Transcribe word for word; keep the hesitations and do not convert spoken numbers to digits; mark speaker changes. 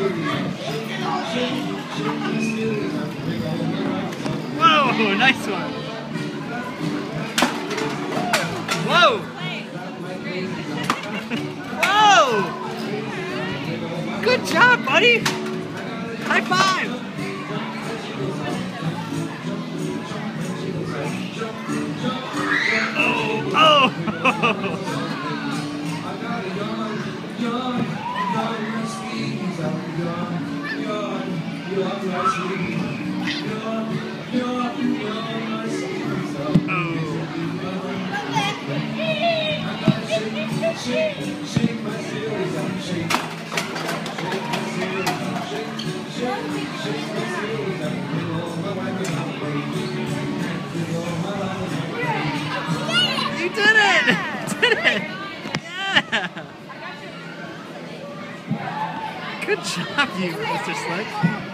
Speaker 1: Whoa, nice one. Whoa. Whoa. Good job, buddy. High five. Oh, oh. You did it! You did it! Yeah! Good job, you, Mister Slick.